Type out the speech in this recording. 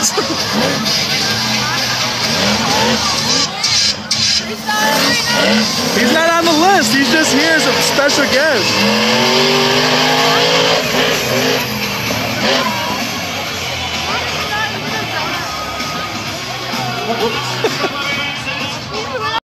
He's not on the list. He's just here as a special guest.